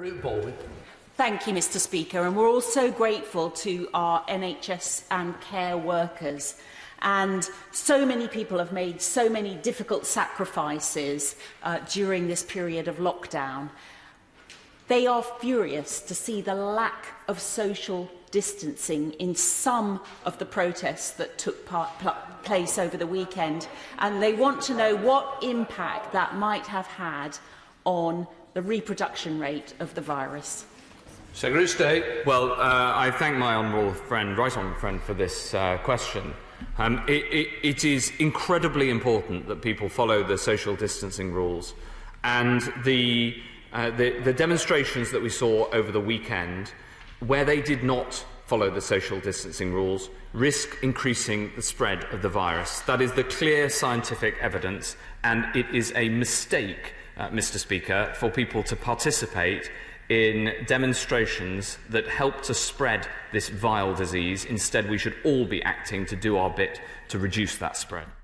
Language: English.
Ruth Baldwin. Thank you, Mr Speaker, and we're also grateful to our NHS and care workers. And so many people have made so many difficult sacrifices during this period of lockdown. They are furious to see the lack of social distancing in some of the protests that took place over the weekend, and they want to know what impact that might have had on the reproduction rate of the virus. Secretary of State. Well, I thank my honourable friend, right honourable friend, for this question. It is incredibly important that people follow the social distancing rules, and the demonstrations that we saw over the weekend, where they did not follow the social distancing rules, risk increasing the spread of the virus. That is the clear scientific evidence, and it is a mistake, Mr Speaker, for people to participate in demonstrations that help to spread this vile disease. Instead, we should all be acting to do our bit to reduce that spread.